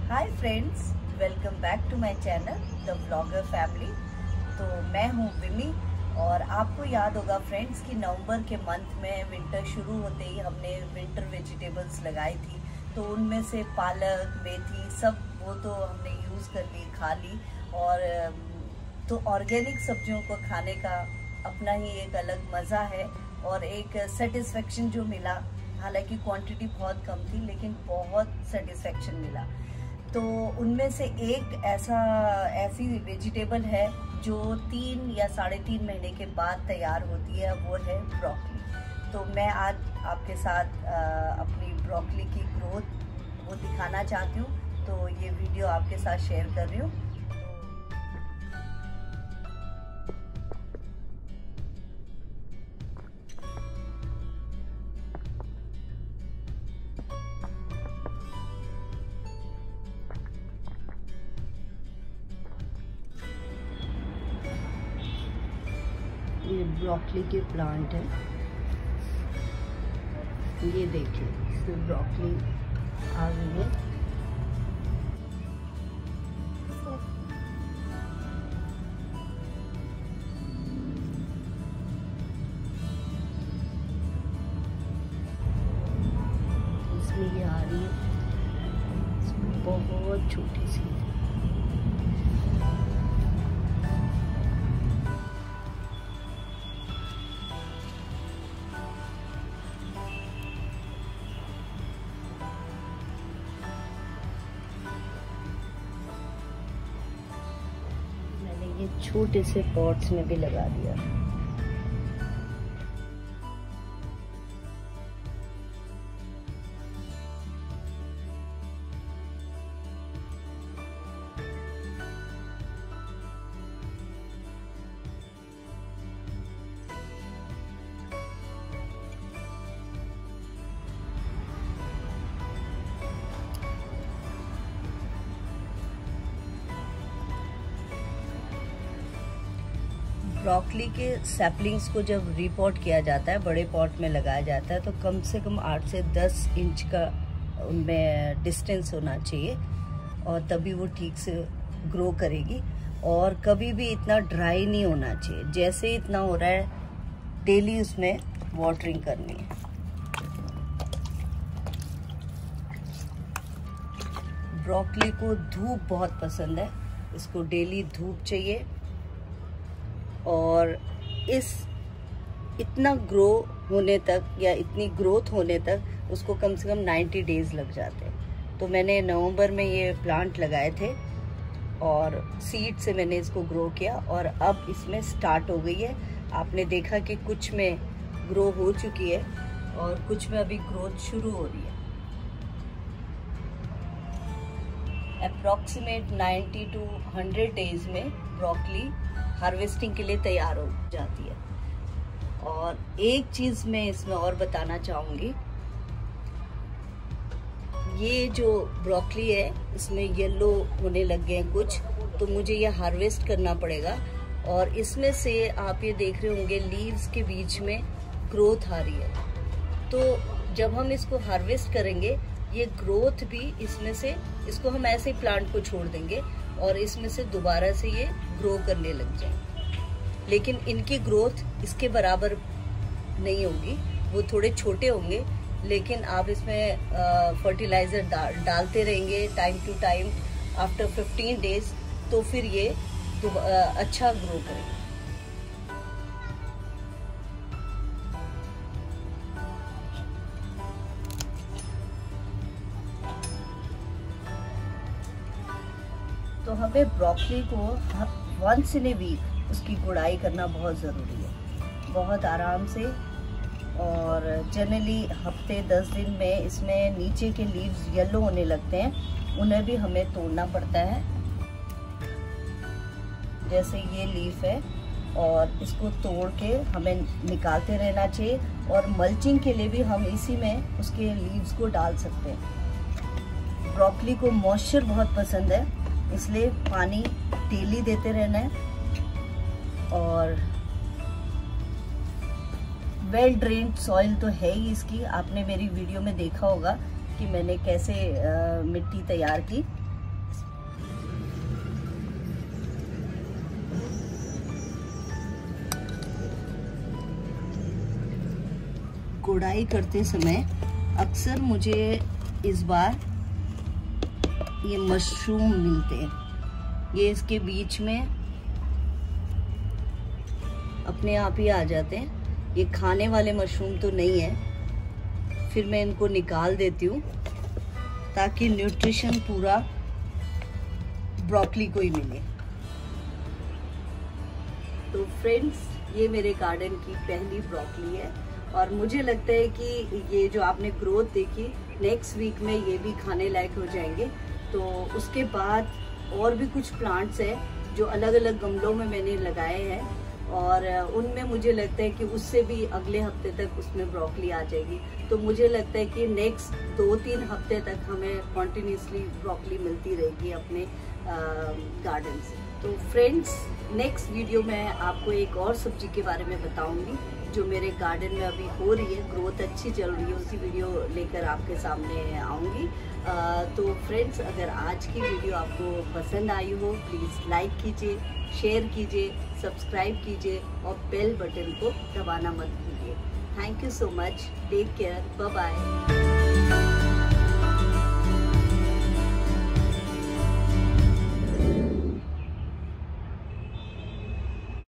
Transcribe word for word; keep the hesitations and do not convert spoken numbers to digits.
Hi friends, welcome back to my channel the vlogger family. तो मैं हूँ विमी और आपको याद होगा फ्रेंड्स कि नवंबर के मंथ में विंटर शुरू होते ही हमने विंटर वेजिटेबल्स लगाई थी। तो उनमें से पालक, मेथी सब वो तो हमने यूज़ कर ली, खा ली। और तो ऑर्गेनिक सब्जियों को खाने का अपना ही एक अलग मज़ा है और एक सेटिस्फेक्शन जो मिला। हालांकि क्वांटिटी बहुत कम थी लेकिन बहुत सेटिस्फेक्शन मिला। तो उनमें से एक ऐसा ऐसी वेजिटेबल है जो तीन या साढ़े तीन महीने के बाद तैयार होती है, वो है ब्रोकली। तो मैं आज आपके साथ आ, अपनी ब्रोकली की ग्रोथ वो दिखाना चाहती हूँ। तो ये वीडियो आपके साथ शेयर कर रही हूँ। ये ब्रोकली के प्लांट है, ये देखिए इसमें ब्रोकली आ गई है। इसमें ये आ रही है, इसमें बहुत छोटी सी। ये छोटे से पॉट्स में भी लगा दिया। ब्रोकली के सैपलिंग्स को जब रीपॉट किया जाता है, बड़े पॉट में लगाया जाता है, तो कम से कम आठ से दस इंच का उनमें डिस्टेंस होना चाहिए और तभी वो ठीक से ग्रो करेगी। और कभी भी इतना ड्राई नहीं होना चाहिए। जैसे इतना हो रहा है डेली उसमें वाटरिंग करनी है। ब्रोकली को धूप बहुत पसंद है, इसको डेली धूप चाहिए। और इस इतना ग्रो होने तक या इतनी ग्रोथ होने तक उसको कम से कम नब्बे डेज लग जाते हैं। तो मैंने नवंबर में ये प्लांट लगाए थे और सीड से मैंने इसको ग्रो किया और अब इसमें स्टार्ट हो गई है। आपने देखा कि कुछ में ग्रो हो चुकी है और कुछ में अभी ग्रोथ शुरू हो रही है। अप्रॉक्सीमेट नब्बे टू सौ डेज में ब्रोकली हार्वेस्टिंग के लिए तैयार हो जाती है। और एक चीज मैं इसमें और बताना चाहूंगी, ये जो ब्रोकली है इसमें येलो होने लग गए हैं कुछ, तो मुझे ये हार्वेस्ट करना पड़ेगा। और इसमें से आप ये देख रहे होंगे लीव्स के बीच में ग्रोथ आ रही है। तो जब हम इसको हार्वेस्ट करेंगे, ये ग्रोथ भी इसमें से, इसको हम ऐसे ही प्लांट को छोड़ देंगे और इसमें से दोबारा से ये ग्रो करने लग जाए। लेकिन इनकी ग्रोथ इसके बराबर नहीं होगी, वो थोड़े छोटे होंगे। लेकिन आप इसमें फर्टिलाइजर डाल डालते रहेंगे time to time. After fifteen days तो फिर ये अच्छा ग्रो करेंगे। तो हमें ब्रोकली को वंस इन ए वीक उसकी गुड़ाई करना बहुत ज़रूरी है, बहुत आराम से। और जनरली हफ्ते दस दिन में इसमें नीचे के लीव्स येलो होने लगते हैं, उन्हें भी हमें तोड़ना पड़ता है। जैसे ये लीफ है और इसको तोड़ के हमें निकालते रहना चाहिए। और मल्चिंग के लिए भी हम इसी में उसके लीव्स को डाल सकते हैं। ब्रोकली को मॉइस्चर बहुत पसंद है, इसलिए पानी डेली देते रहना है। और वेल ड्रेन्ड सॉइल तो है ही इसकी। आपने मेरी वीडियो में देखा होगा कि मैंने कैसे आ, मिट्टी तैयार की। गुड़ाई करते समय अक्सर मुझे इस बार ये मशरूम मिलते हैं। ये इसके बीच में अपने आप ही आ जाते हैं। ये खाने वाले मशरूम तो नहीं है। फिर मैं इनको निकाल देती हूँ ताकि न्यूट्रिशन पूरा ब्रोकली को ही मिले। तो फ्रेंड्स, ये मेरे गार्डन की पहली ब्रोकली है और मुझे लगता है कि ये जो आपने ग्रोथ देखी, नेक्स्ट वीक में ये भी खाने लायक हो जाएंगे। तो उसके बाद और भी कुछ प्लांट्स हैं जो अलग अलग गमलों में मैंने लगाए हैं और उनमें मुझे लगता है कि उससे भी अगले हफ्ते तक उसमें ब्रोकली आ जाएगी। तो मुझे लगता है कि नेक्स्ट दो तीन हफ्ते तक हमें कॉन्टिन्यूसली ब्रोकली मिलती रहेगी अपने गार्डन से। तो फ्रेंड्स, नेक्स्ट वीडियो में आपको एक और सब्जी के बारे में बताऊंगी जो मेरे गार्डन में अभी हो रही है, ग्रोथ अच्छी चल रही है। उसी वीडियो लेकर आपके सामने आऊंगी। तो फ्रेंड्स, अगर आज की वीडियो आपको पसंद आई हो, प्लीज़ लाइक कीजिए, शेयर कीजिए, सब्सक्राइब कीजिए और बेल बटन को दबाना मत भूलिए। Thank you so much. Take care. Bye bye.